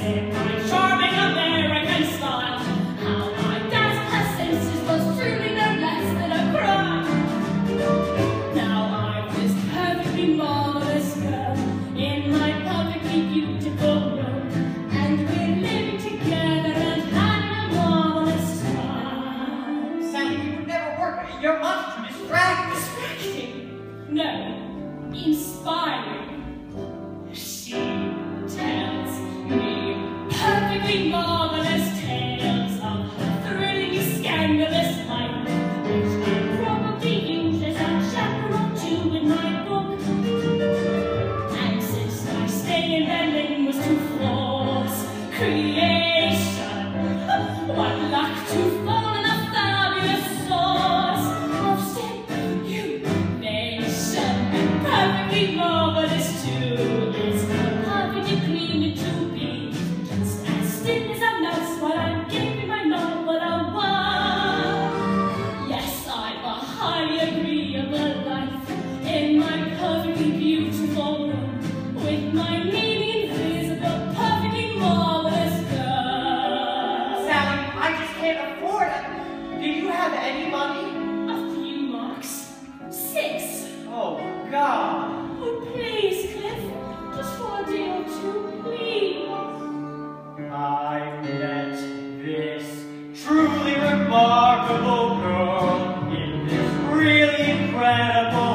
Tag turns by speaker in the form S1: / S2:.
S1: in my charming American style. How I danced her senses was truly no less than a crime. Now I'm this perfectly marvelous girl in my perfectly beautiful room, and we're living together and having a marvelous time.
S2: Sally, you would never work. You're much too
S1: Distracting? No, inspiring. She tells me perfectly marvelous tales of her thrilling, scandalous life, which I probably use as a chaperone too in my book. And since my stay in Berlin was to force creation, what luck to fall in a fabulous source of stimulation, and perfectly marvelous too is the perfect agreement to be just as still as a mouse while I'm giving my novel a whirl. Yes, I'm a highly agreeable life in my perfectly beautiful room with my nearly invisible, perfectly marvelous girl.
S2: Sally, I just can't afford it. Do you have any money?
S1: A few marks. 6.
S2: Oh, God.
S1: Oh, please, Cliff. Just for a day or two, please.
S2: I met this truly remarkable girl in this really incredible